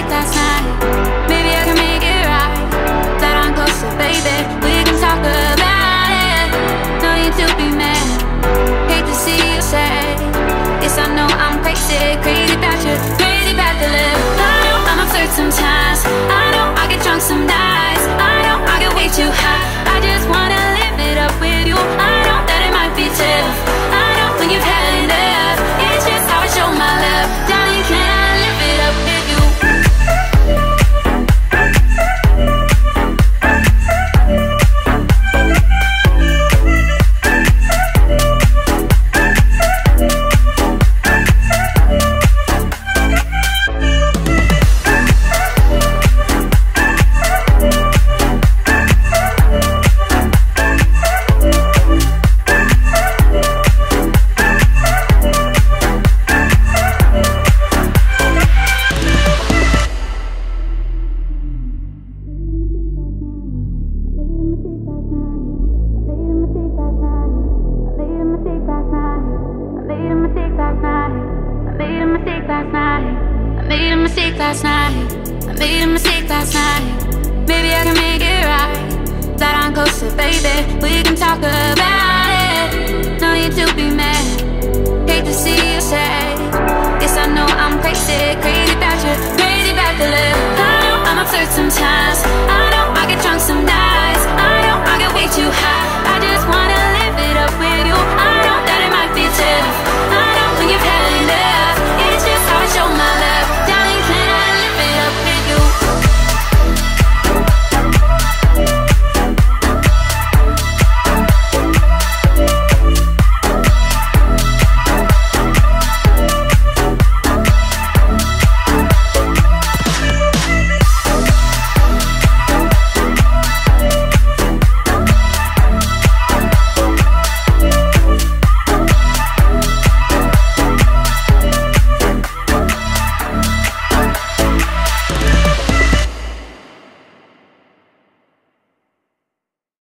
mistake last night. Maybe I can make it right. That I'm closer, baby. We can talk about it. No need to be mad. Hate to see you sad. Yes, I know I'm crazy, crazy about you, crazy about the live. I know I'm absurd sometimes. I know I get drunk some nights. I know I get way too high. I just wanna live it up with you. I know that it might be tough. I know when you've had enough. It's just how I show my love. Darling, can I live it up with you? Maybe I can make it right. That I'm closer, baby. We can talk about it. No need to be mad. Hate to see you sad. Yes, I know I'm crazy.